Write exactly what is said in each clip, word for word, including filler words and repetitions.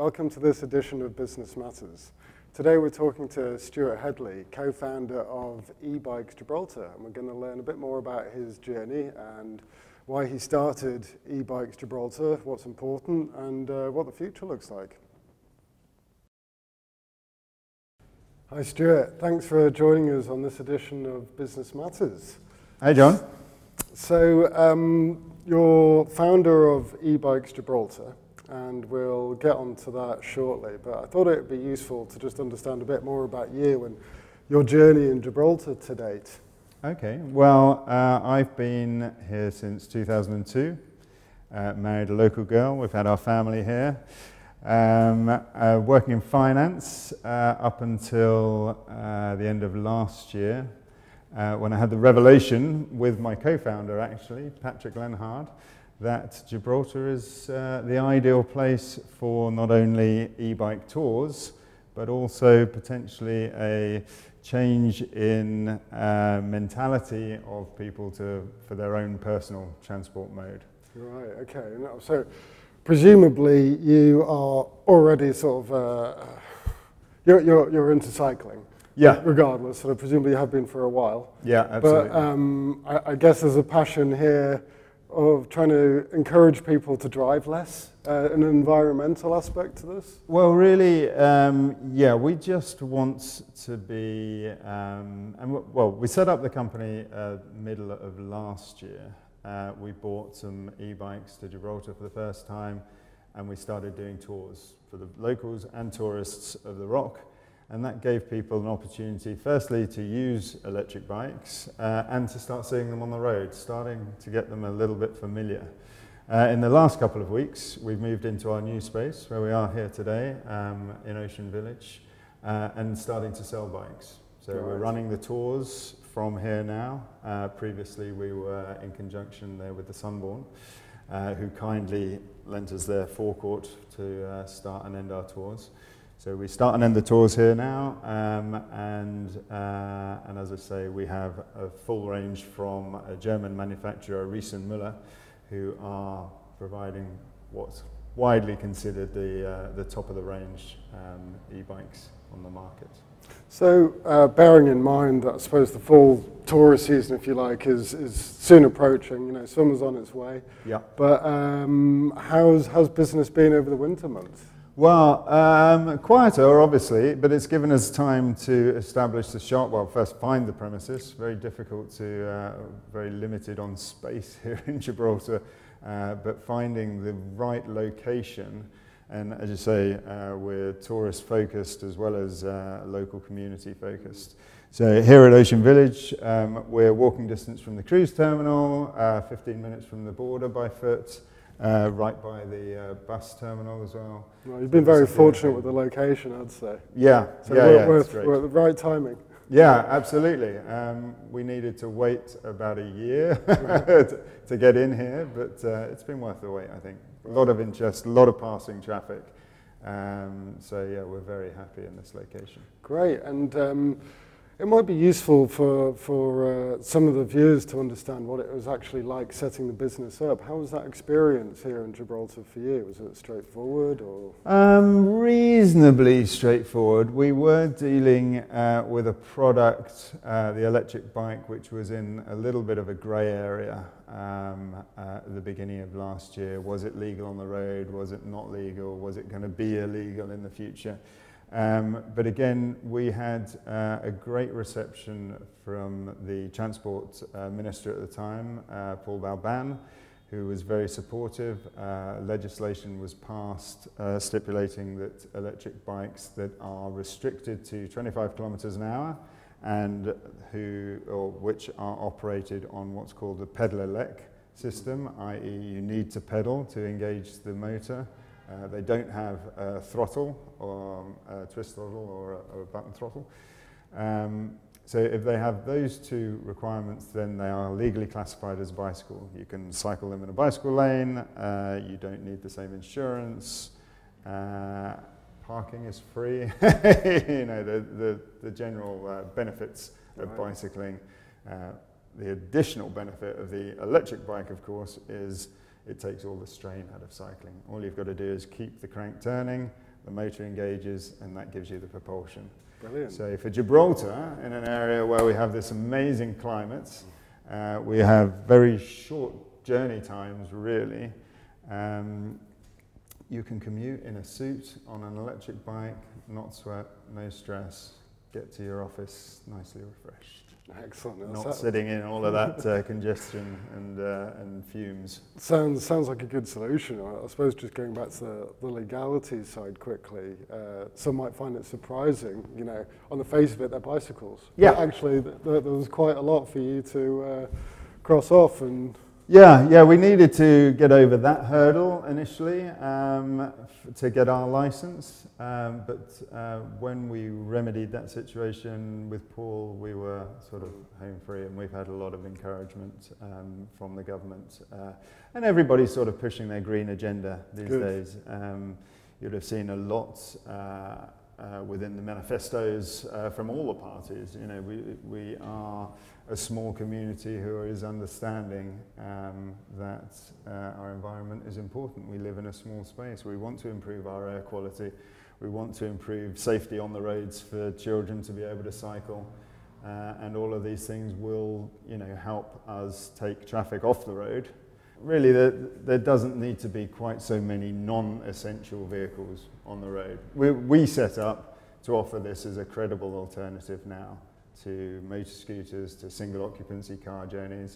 welcome to this edition of Business Matters. Today we're talking to Stuart Hedley, co-founder of E-Bike-Gibraltar, and we're going to learn a bit more about his journey and why he started E-Bike-Gibraltar, what's important, and uh, what the future looks like. Hi Stuart, thanks for joining us on this edition of Business Matters. Hey John. So um, you're founder of E-Bike-Gibraltar, and we'll get onto that shortly, but I thought it would be useful to just understand a bit more about you and your journey in Gibraltar to date. Okay, well uh, I've been here since two thousand two, uh, married a local girl, we've had our family here, um, uh, working in finance uh, up until uh, the end of last year, uh, when I had the revelation with my co-founder actually, Patrick Lenhard, that Gibraltar is uh, the ideal place for not only e-bike tours, but also potentially a change in uh, mentality of people to, for their own personal transport mode. Right, okay. Now, so presumably you are already sort of, uh, you're, you're, you're into cycling. Yeah. Regardless, so presumably you have been for a while. Yeah, absolutely. But um, I, I guess there's a passion here of trying to encourage people to drive less, uh, an environmental aspect to this? Well, really, um, yeah, we just want to be, um, and w well, we set up the company uh, middle of last year. Uh, we bought some e-bikes to Gibraltar for the first time, and we started doing tours for the locals and tourists of the Rock. And that gave people an opportunity, firstly, to use electric bikes uh, and to start seeing them on the road, starting to get them a little bit familiar. Uh, in the last couple of weeks, we've moved into our new space where we are here today um, in Ocean Village uh, and starting to sell bikes. So right. We're running the tours from here now. Uh, previously, we were in conjunction there with the Sunborn, uh, who kindly lent us their forecourt to uh, start and end our tours. So we start and end the tours here now, um, and, uh, and as I say, we have a full range from a German manufacturer, Müller, who are providing what's widely considered the, uh, the top of the range um, e-bikes on the market. So uh, bearing in mind that I suppose the full tourist season, if you like, is, is soon approaching, you know, summer's on its way. Yeah. But um, how's, how's business been over the winter months? Well, um, quieter obviously, but it's given us time to establish the shop. Well, first find the premises, very difficult to, uh, very limited on space here in Gibraltar, uh, but finding the right location. And as you say, uh, we're tourist focused as well as uh, local community focused. So here at Ocean Village, um, we're walking distance from the cruise terminal, uh, fifteen minutes from the border by foot. Uh, right by the uh, bus terminal as well. Well, you've been very fortunate with the location, I'd say. Yeah, so yeah, we're, yeah, we're, it's great. we're at the right timing. Yeah, absolutely. Um, we needed to wait about a year to, to get in here, but uh, it's been worth the wait, I think. A lot of interest, a lot of passing traffic. Um, so yeah, we're very happy in this location. Great, and um, it might be useful for, for uh, some of the viewers to understand what it was actually like setting the business up. How was that experience here in Gibraltar for you? Was it straightforward or? Um, reasonably straightforward. We were dealing uh, with a product, uh, the electric bike, which was in a little bit of a grey area um, uh, at the beginning of last year. Was it legal on the road? Was it not legal? Was it going to be illegal in the future? Um, but again, we had uh, a great reception from the Transport uh, Minister at the time, uh, Paul Balban, who was very supportive. Uh, legislation was passed uh, stipulating that electric bikes that are restricted to twenty-five kilometers an hour and who, or which are operated on what's called the pedal-elec system, that is you need to pedal to engage the motor. Uh, they don't have a throttle or a twist throttle or a, or a button throttle. Um, so if they have those two requirements, then they are legally classified as a bicycle. You can cycle them in a bicycle lane, uh, you don't need the same insurance, uh, parking is free, you know, the, the, the general uh, benefits of right. bicycling. Uh, the additional benefit of the electric bike, of course, is it takes all the strain out of cycling. All you've got to do is keep the crank turning, the motor engages, and that gives you the propulsion. Brilliant. So for Gibraltar, in an area where we have this amazing climate, uh, we have very short journey times, really. Um, you can commute in a suit on an electric bike, not sweat, no stress, get to your office nicely refreshed. Excellent. Not sitting in all of that uh, congestion and, uh, and fumes. Sounds, sounds like a good solution. I, I suppose just going back to the, the legality side quickly, uh, some might find it surprising, you know, on the face of it, they're bicycles. Yeah. But actually, th th there was quite a lot for you to uh, cross off. And Yeah, yeah, we needed to get over that hurdle initially um, f to get our license, um, but uh, when we remedied that situation with Paul, we were sort of home free, and we've had a lot of encouragement um, from the government. Uh, and everybody's sort of pushing their green agenda these Good. days. Um, you'd have seen a lot uh, uh, within the manifestos uh, from all the parties. You know, we, we are a small community who is understanding um, that uh, our environment is important. We live in a small space. We want to improve our air quality. We want to improve safety on the roads for children to be able to cycle. Uh, and all of these things will, you know, help us take traffic off the road. Really, there, there doesn't need to be quite so many non-essential vehicles on the road. We, we set up to offer this as a credible alternative now to motor scooters, to single occupancy car journeys.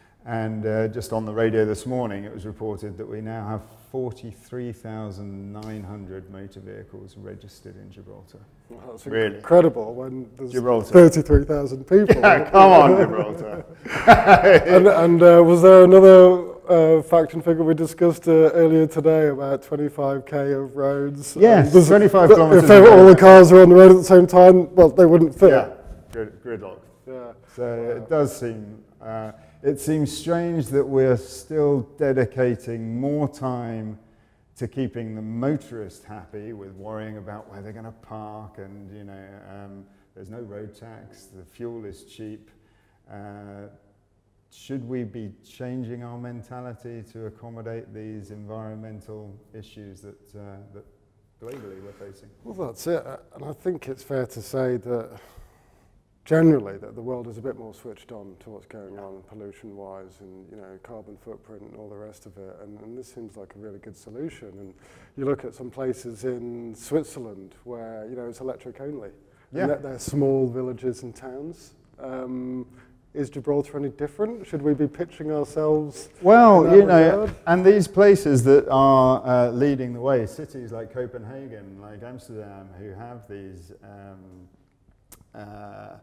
And uh, just on the radio this morning, it was reported that we now have forty-three thousand nine hundred motor vehicles registered in Gibraltar. well, that's Really? incredible when there's Gibraltar. thirty-three thousand people. Yeah, come on, Gibraltar. And, and uh, was there another uh, fact and figure we discussed uh, earlier today about twenty-five K of roads? Yes, Um, twenty-five th kilometres If they, of all road. the cars were on the road at the same time, well, they wouldn't fit. Yeah, Grid, gridlock. Yeah. So Wow. it does seem, uh, it seems strange that we're still dedicating more time to keeping the motorist happy with worrying about where they're going to park, and you know, um, there's no road tax, the fuel is cheap. Uh, should we be changing our mentality to accommodate these environmental issues that, uh, that globally we're facing? Well, that's it. Uh, And I think it's fair to say that generally that the world is a bit more switched on to what's going on pollution-wise, and you know, carbon footprint and all the rest of it. And, and this seems like a really good solution. And you look at some places in Switzerland where you know it's electric only. Yeah. And that they're small villages and towns. Um, is Gibraltar any different? Should we be pitching ourselves? Well, in that you know, regard? and these places that are uh, leading the way, cities like Copenhagen, like Amsterdam, who have these um, uh,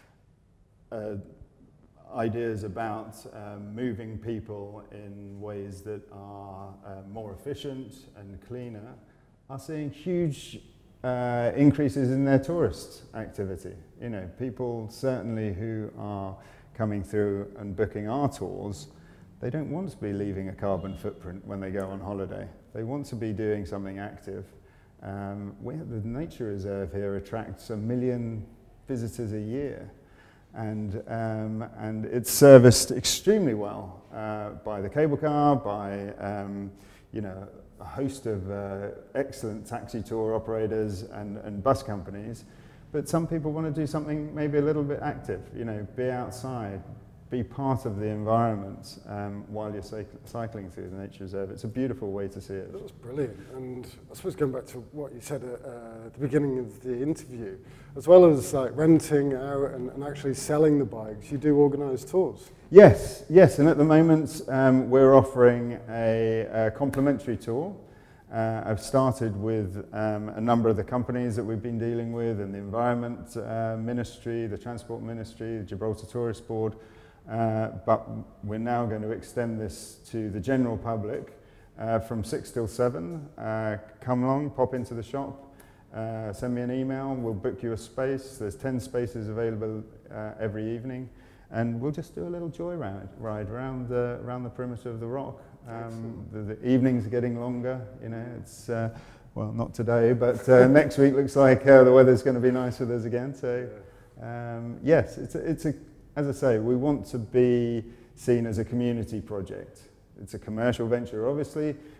uh, ideas about um, moving people in ways that are uh, more efficient and cleaner, are seeing huge uh, increases in their tourist activity. You know, people certainly who are coming through and booking our tours, they don't want to be leaving a carbon footprint when they go on holiday. They want to be doing something active. Um, we have the nature reserve here attracts a million visitors a year, and um, and it's serviced extremely well uh, by the cable car, by um, you know, a host of uh, excellent taxi tour operators and, and bus companies. But some people want to do something maybe a little bit active, you know, be outside, be part of the environment um, while you're cyc cycling through the nature reserve. It's a beautiful way to see it. That was brilliant. And I suppose going back to what you said at, uh, at the beginning of the interview, as well as like renting out and, and actually selling the bikes, you do organise tours. Yes, yes, and at the moment um, we're offering a, a complimentary tour. Uh, I've started with um, a number of the companies that we've been dealing with, and the Environment uh, Ministry, the Transport Ministry, the Gibraltar Tourist Board, uh, but we're now going to extend this to the general public uh, from six till seven. Uh, come along, pop into the shop, uh, send me an email, we'll book you a space. There's ten spaces available uh, every evening, and we'll just do a little joy ride, ride around, the, around the perimeter of the rock. Um, the, the evenings are getting longer, you know, it's, uh, well, not today, but uh, next week looks like uh, the weather's going to be nice with us again. So, um, yes, it's a, it's a, as I say, we want to be seen as a community project. It's a commercial venture, obviously,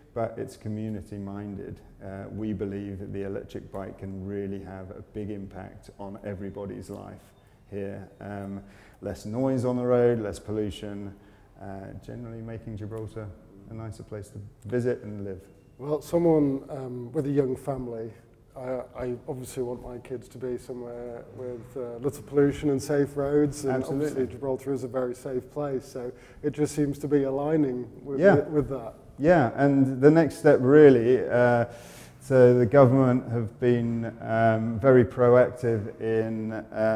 but it's community minded. Uh, we believe that the electric bike can really have a big impact on everybody's life here. Um, less noise on the road, less pollution, uh, generally making Gibraltar a nicer place to visit and live. Well, someone um, with a young family, I, I obviously want my kids to be somewhere with uh, little pollution and safe roads, and Absolutely. obviously Gibraltar is a very safe place, so it just seems to be aligning with, Yeah. with, with that. Yeah, and the next step really, uh, so the government have been um, very proactive in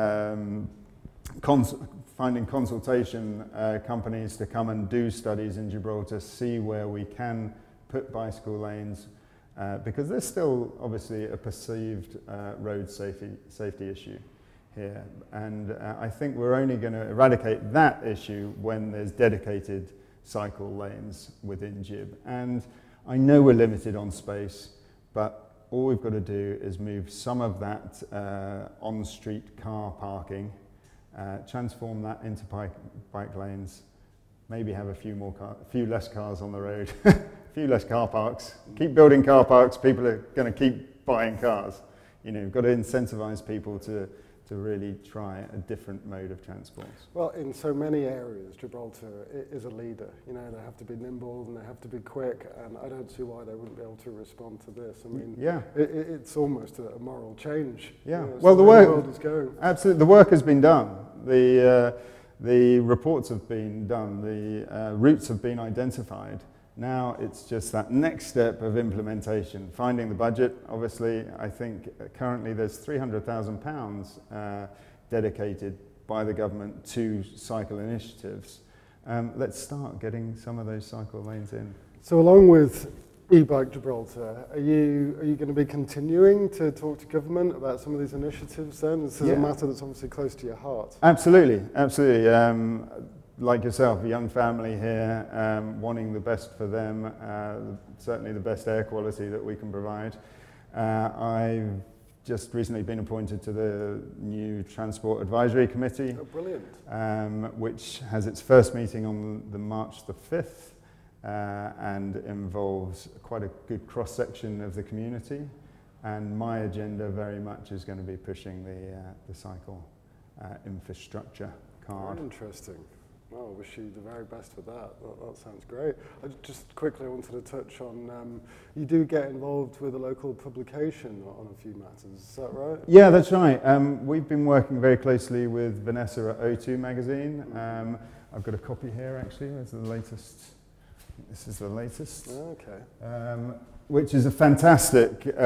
um, cons finding consultation uh, companies to come and do studies in Gibraltar, see where we can put bicycle lanes, uh, because there's still obviously a perceived uh, road safety, safety issue here. And uh, I think we're only going to eradicate that issue when there's dedicated cycle lanes within Gib. And I know we're limited on space, but all we've got to do is move some of that uh, on-street car parking, uh, transform that into bike, bike lanes, maybe have a few more car, a few less cars on the road, a few less car parks. Keep building car parks, people are going to keep buying cars. You know, we've got to incentivize people to to really try a different mode of transport. Well, in so many areas, Gibraltar is a leader. You know, they have to be nimble and they have to be quick, and I don't see why they wouldn't be able to respond to this. I mean, yeah. it, it's almost a moral change. Yeah, you know, well, so the work, the world is going. Absolutely, the work has been done. The, uh, the reports have been done, the uh, routes have been identified. Now it's just that next step of implementation, finding the budget. Obviously, I think currently there's three hundred thousand pounds uh, dedicated by the government to cycle initiatives. Um, let's start getting some of those cycle lanes in. So along with E-Bike-Gibraltar, are you, are you going to be continuing to talk to government about some of these initiatives then? This is Yeah. a matter that's obviously close to your heart. Absolutely, absolutely. Um, like yourself, a young family here, um, wanting the best for them, uh, certainly the best air quality that we can provide. Uh, I've just recently been appointed to the new Transport Advisory Committee, Oh, brilliant. um, which has its first meeting on the March the fifth uh, and involves quite a good cross-section of the community. And my agenda very much is going to be pushing the, uh, the cycle uh, infrastructure card. Very interesting. Well, I wish you the very best with that. That, that sounds great. I just quickly wanted to touch on, um, you do get involved with a local publication on a few matters, is that right? Yeah, that's right. Um, we've been working very closely with Vanessa at O two magazine. Um, I've got a copy here actually, it's the latest. This is the latest. Okay. Um, which is a fantastic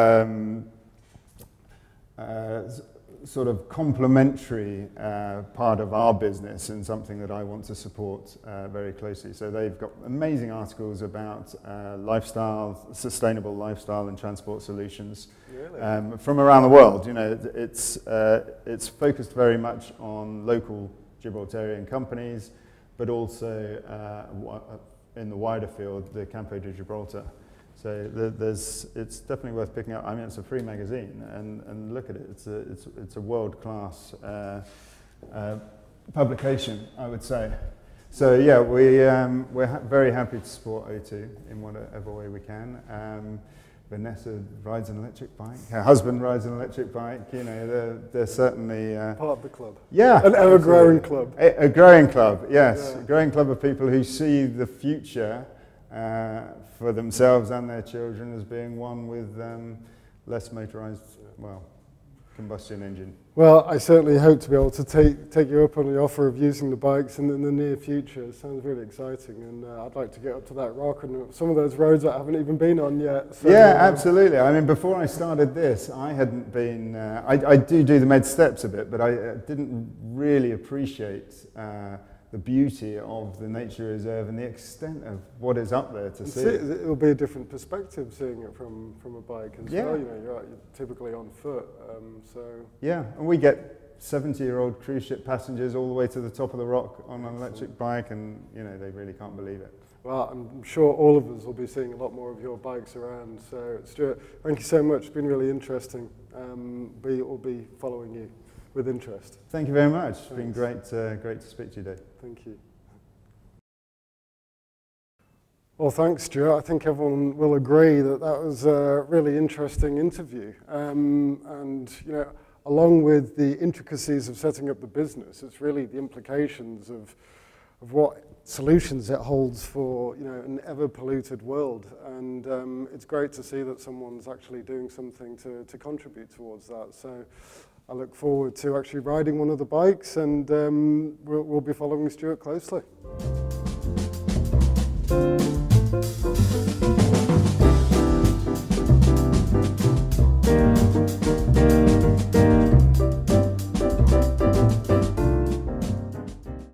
um, uh, sort of complementary uh, part of our business and something that I want to support uh, very closely. So they've got amazing articles about uh, lifestyle, sustainable lifestyle and transport solutions Really? um, from around the world. You know, it's, uh, it's focused very much on local Gibraltarian companies, but also uh, in the wider field, the Campo de Gibraltar. So there's, it's definitely worth picking up. I mean, it's a free magazine, and, and look at it. It's a, it's, it's a world-class uh, uh, publication, I would say. So yeah, we, um, we're ha very happy to support O two in whatever way we can. Um, Vanessa rides an electric bike. Her husband rides an electric bike. You know, they're, they're certainly... Uh, Part of the club. Yeah. An ever-growing club. A, a growing club, yes. Yeah. A growing club of people who see the future uh, for themselves and their children as being one with um, less motorised, well, combustion engine. Well, I certainly hope to be able to take, take you up on the offer of using the bikes in, in the near future. It sounds really exciting, and uh, I'd like to get up to that rock and some of those roads that I haven't even been on yet. So, yeah, uh, absolutely. I mean, before I started this, I hadn't been, uh, I, I do do the med steps a bit, but I uh, didn't really appreciate uh, the beauty of the nature reserve and the extent of what is up there to see. see. It'll be a different perspective seeing it from, from a bike as Yeah. well. You know, you're, you're typically on foot, um, so... Yeah, and we get seventy-year-old cruise ship passengers all the way to the top of the rock on an electric bike, and, you know, they really can't believe it. Well, I'm sure all of us will be seeing a lot more of your bikes around. So, Stuart, thank you so much. It's been really interesting. Um, we will be following you with interest. Thank you very much. It's Thanks. been great, uh, great to speak to you, Dave. Thank you. Well, thanks, Stuart. I think everyone will agree that that was a really interesting interview. Um, and, you know, along with the intricacies of setting up the business, it's really the implications of, of what solutions it holds for, you know, an ever-polluted world. And um, it's great to see that someone's actually doing something to, to contribute towards that. So I look forward to actually riding one of the bikes, and um, we'll, we'll be following Stuart closely.